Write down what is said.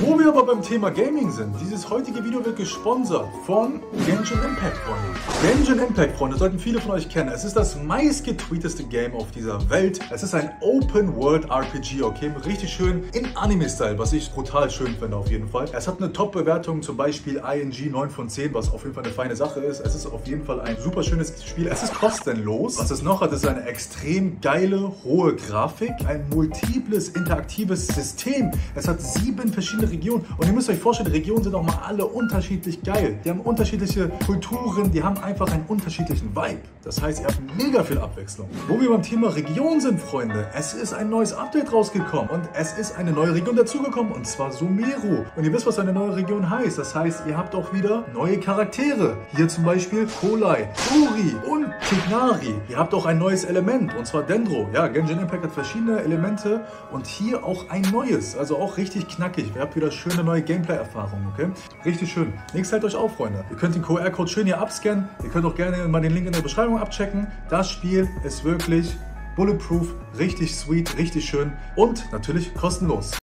Wo wir aber beim Thema Gaming sind, dieses heutige Video wird gesponsert von Genshin Impact, Freunde. Genshin Impact, Freunde, sollten viele von euch kennen. Es ist das meistgetweeteste Game auf dieser Welt. Es ist ein Open-World-RPG, okay, richtig schön in Anime-Style, was ich brutal schön finde auf jeden Fall. Es hat eine Top-Bewertung, zum Beispiel ING 9 von 10, was auf jeden Fall eine feine Sache ist. Es ist auf jeden Fall ein super schönes Spiel. Es ist kostenlos. Was es noch hat, ist eine extrem geile, hohe Grafik, ein multiples, interaktives System. Es hat 7 verschiedene Regionen und ihr müsst euch vorstellen, die Regionen sind auch mal alle unterschiedlich geil. Die haben unterschiedliche Kulturen, die haben einfach einen unterschiedlichen Vibe. Das heißt, ihr habt mega viel Abwechslung. Wo wir beim Thema Region sind, Freunde, es ist ein neues Update rausgekommen und es ist eine neue Region dazugekommen und zwar Sumeru. Und ihr wisst, was eine neue Region heißt. Das heißt, ihr habt auch wieder neue Charaktere. Hier zum Beispiel Kolai, Uri und Tighnari. Ihr habt auch ein neues Element und zwar Dendro. Ja, Genshin Impact hat verschiedene Elemente und hier auch ein neues. Also auch richtig knackig. Ihr habt wieder schöne neue Gameplay-Erfahrungen, okay? Richtig schön. Nächstes hält euch auf, Freunde. Ihr könnt den QR-Code schön hier abscannen. Ihr könnt auch gerne mal den Link in der Beschreibung abchecken. Das Spiel ist wirklich bulletproof, richtig sweet, richtig schön und natürlich kostenlos.